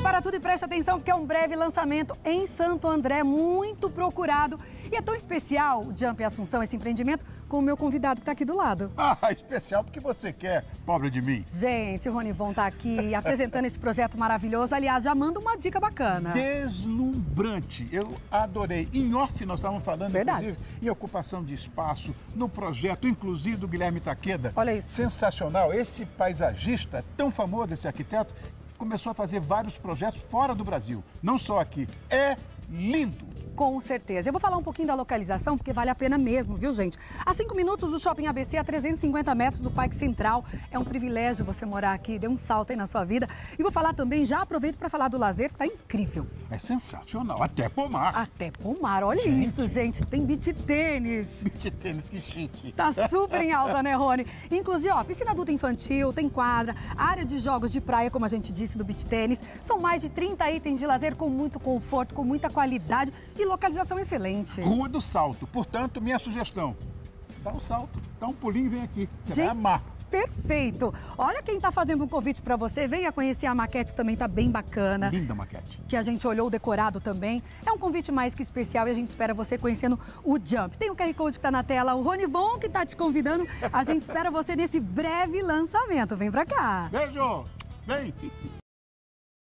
para tudo e preste atenção porque é um breve lançamento em Santo André, muito procurado. E é tão especial o Jump Assunção, esse empreendimento, com o meu convidado que está aqui do lado. Ah, especial porque você quer, pobre de mim. Gente, o Ronivon está aqui apresentando esse projeto maravilhoso. Aliás, já manda uma dica bacana. Deslumbrante. Eu adorei. Em off nós estávamos falando, Verdade, inclusive, em ocupação de espaço, no projeto, inclusive do Guilherme Taqueda. Olha isso. Sensacional. Esse paisagista, tão famoso, esse arquiteto, começou a fazer vários projetos fora do Brasil. Não só aqui. É lindo. Com certeza. Eu vou falar um pouquinho da localização, porque vale a pena mesmo, viu, gente? A 5 minutos do Shopping ABC, a 350 metros do Parque Central. É um privilégio você morar aqui, dê um salto aí na sua vida. E vou falar também, já aproveito para falar do lazer, que tá incrível. É sensacional. Até pomar. Até pomar, olha isso, gente. Tem beach tênis. Beach tênis, que chique. Tá super em alta, né, Rony? Inclusive, ó, piscina adulta infantil, tem quadra, área de jogos de praia, como a gente disse, do beach tênis. São mais de 30 itens de lazer com muito conforto, com muita qualidade e localização excelente. Rua do Salto. Portanto, minha sugestão, dá um salto, dá um pulinho e vem aqui. Você vai amar. Perfeito. Olha quem tá fazendo um convite para você. Venha conhecer a maquete, também tá bem bacana. Linda maquete. Que a gente olhou o decorado também. É um convite mais que especial e a gente espera você conhecendo o Jump. Tem o QR Code que tá na tela, o Ronivon que tá te convidando. A gente espera você nesse breve lançamento. Vem pra cá. Beijo. Vem.